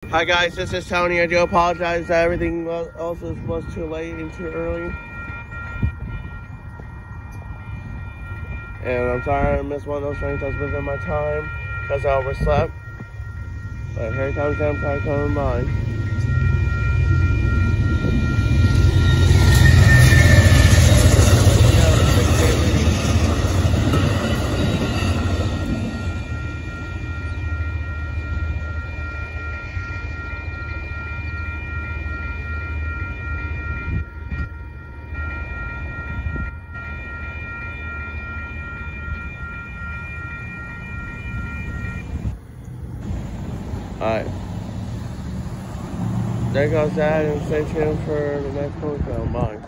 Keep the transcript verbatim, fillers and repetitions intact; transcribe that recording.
Hi guys, this is Tony. I do apologize that everything else was too late and too early. And I'm sorry I missed one of those trains. I was within my time because I overslept. But here comes Amtrak coming by. Alright. There goes that, and stay tuned for the next one. Bye.